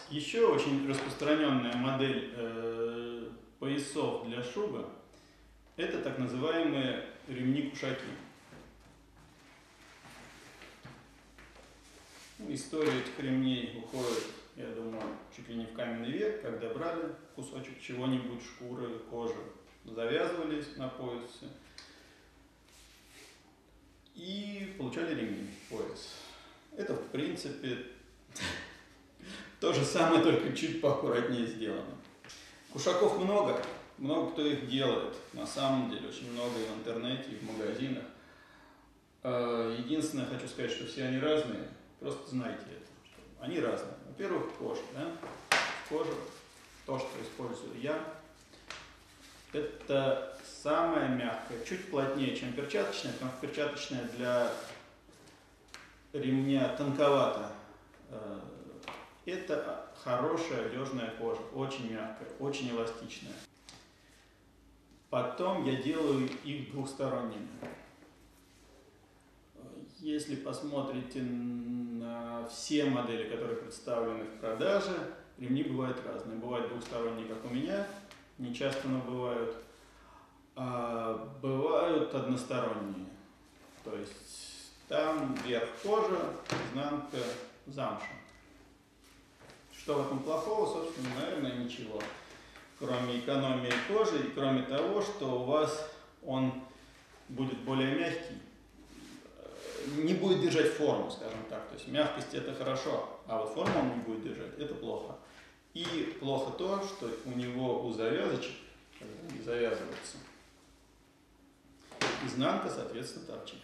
Еще очень распространенная модель поясов для шубы – это так называемые ремни-кушаки. История этих ремней уходит, я думаю, чуть ли не в каменный век, когда брали кусочек чего-нибудь, шкуры, кожи, завязывались на поясе и получали ремень, пояс. Это, в принципе, то же самое, только чуть поаккуратнее сделано. Кушаков много кто их делает. На самом деле, очень много и в интернете, и в магазинах. Единственное, хочу сказать, что все они разные. Просто знайте это. Они разные. Во-первых, кожа. Да? Кожа, то, что использую я, это самая мягкая, чуть плотнее, чем перчаточная, потому что перчаточная для ремня тонковата. Это хорошая одежная кожа, очень мягкая, очень эластичная. Потом я делаю их двухсторонними. Если посмотрите на все модели, которые представлены в продаже, ремни бывают разные. Бывают двухсторонние, как у меня, не часто, но бывают. А бывают односторонние. То есть там верх кожа, изнанка замша. Что в этом плохого? Собственно, наверное, ничего. Кроме экономии кожи и кроме того, что у вас он будет более мягкий, не будет держать форму, скажем так. То есть мягкость это хорошо, а вот форму он не будет держать, это плохо. И плохо то, что у него у завязочек, когда они завязываются, изнанка, соответственно, торчит.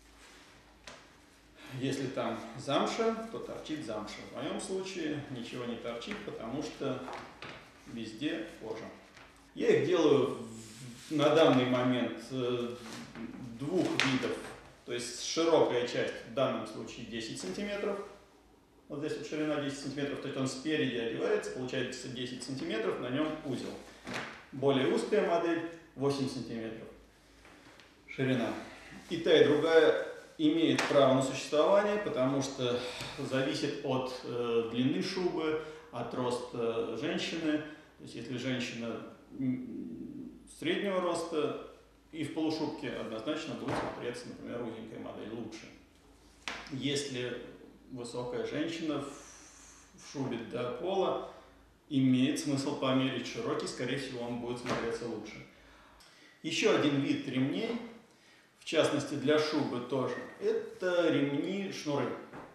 Если там замша, то торчит замша. В моем случае ничего не торчит, потому что везде кожа. Я их делаю на данный момент двух видов. То есть широкая часть, в данном случае 10 сантиметров. Вот здесь вот ширина 10 сантиметров, то есть он спереди одевается, получается 10 сантиметров, на нем узел. Более узкая модель 8 сантиметров ширина. И та, и другая имеет право на существование, потому что зависит от длины шубы, от роста женщины. То есть если женщина среднего роста и в полушубке, однозначно будет смотреться, например, узенькая модель лучше. Если высокая женщина в шубе до пола, имеет смысл померить широкий, скорее всего, он будет смотреться лучше. Еще один вид ремней, в частности для шубы тоже, это ремни-шнуры.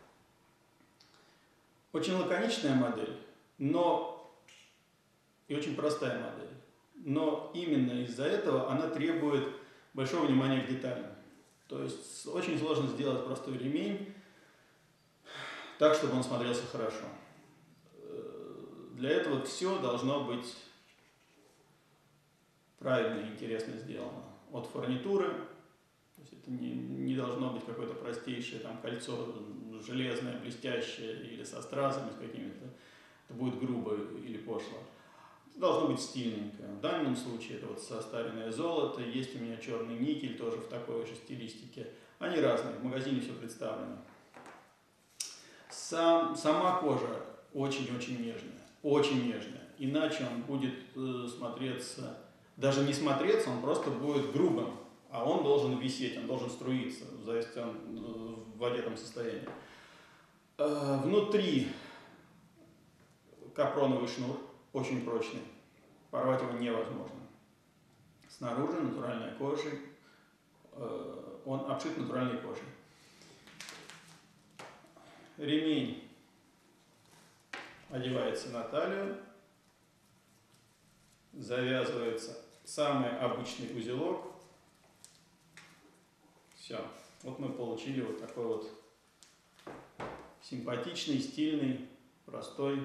Очень лаконичная модель, но и очень простая модель. Но именно из-за этого она требует большого внимания к деталям. То есть очень сложно сделать простой ремень так, чтобы он смотрелся хорошо. Для этого все должно быть правильно и интересно сделано. От фурнитуры, то есть это не должно быть какое-то простейшее там, кольцо железное, блестящее или со стразами с какими-то. Это будет грубо или пошло. Должно быть стильненько. В данном случае это вот состаренное золото, есть у меня черный никель тоже в такой же стилистике. Они разные, в магазине все представлено. Сама кожа очень-очень нежная, очень нежная. Иначе он будет смотреться, даже не смотреться, он просто будет грубым. А он должен висеть, он должен струиться, если он в одетом состоянии. Внутри капроновый шнур. Очень прочный, порвать его невозможно. Снаружи натуральная кожа, он обшит натуральной кожей. Ремень одевается на талию, завязывается самый обычный узелок. Все, вот мы получили вот такой вот симпатичный, стильный, простой,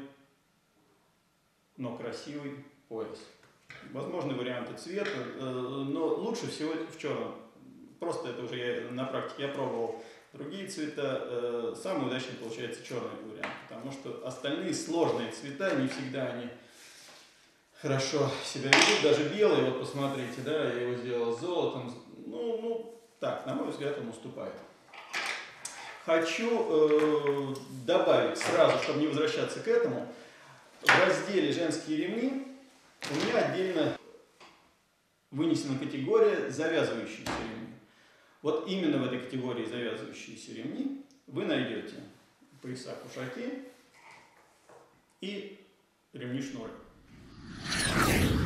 но красивый пояс. Возможны варианты цвета, но лучше всего в черном. Просто это уже я на практике пробовал другие цвета. Самый удачный получается черный вариант, потому что остальные сложные цвета, не всегда они хорошо себя ведут. Даже белый, вот посмотрите, да, я его сделал с золотом. Ну, так, на мой взгляд, он уступает. Хочу добавить сразу, чтобы не возвращаться к этому, В разделе «Женские ремни» у меня отдельно вынесена категория «Завязывающиеся ремни». Вот именно в этой категории «Завязывающиеся ремни» вы найдете пояса-кушаки и ремни-шнуры.